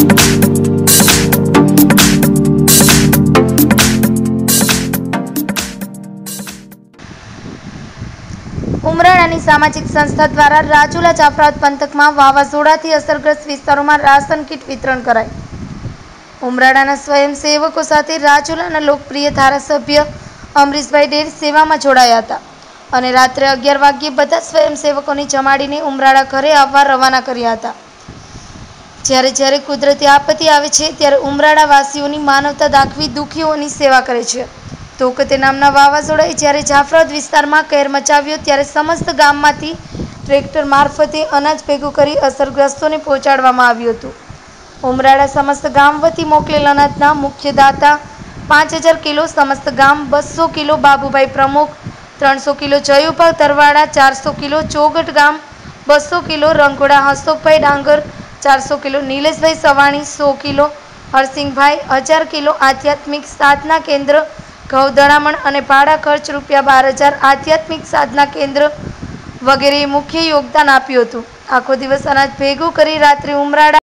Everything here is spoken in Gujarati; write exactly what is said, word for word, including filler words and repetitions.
ઉમરાળાની સામાજિક સંસ્થા દ્વારા રાજુલા જાફરાબાદ પંથકમાં વાવાઝોડાથી અસરગ્રસ્ત વિસ્તારોમાં રાશન કીટ વિતરણ કરાઈ। ઉમરાળાના સ્વયંસેવકો સાથે રાજુલાના લોકપ્રિય ધારાસભ્ય અમરીશભાઈ ડેર સેવામાં જોડાયા હતા અને રાત્રે અગિયાર વાગ્યે બધા સ્વયંસેવકોને જમાડીને ઉમરાળા ઘરે આવવા રવાના કર્યા હતા। જ્યારે જ્યારે કુદરતી આપત્તિ આવે છે ત્યારે ઉમરાળા વાસીઓની માનવતા દાખવી દુઃખીઓની સેવા કરે છે। તોકતે નામના વાવાઝોડાએ જ્યારે જાફરાબાદ વિસ્તારમાં કહેર મચાવ્યો ત્યારે સમસ્ત ગામમાંથી ટ્રેક્ટર મારફતે અનાજ ભેગું કરી અસરગ્રસ્તોને પહોંચાડવામાં આવ્યું હતું। ઉમરાળા સમસ્ત ગામ વતી મોકલેલ અનાજના મુખ્ય દાતા પાંચ હજાર કિલો, સમસ્ત ગામ બસો કિલો, બાબુભાઈ પ્રમુખ ત્રણસો કિલો, જયુભા તરવાડા ચારસો કિલો, ચોગઠ ગામ બસો કિલો, રંઘોડા હસોકભાઈ ડાંગર ચારસો કિલો, નિલેશભાઈ સવાણી સો કિલો, હરસિંગભાઈ હજાર કિલો, આધ્યાત્મિક સાધના કેન્દ્ર ઘઉં દળામણ અને ભાડા ખર્ચ રૂપિયા બાર હજાર, આધ્યાત્મિક સાધના કેન્દ્ર વગેરે મુખ્ય યોગદાન આપ્યું હતું। આખો દિવસ અનાજ ભેગું કરી રાત્રે ઉમરાળા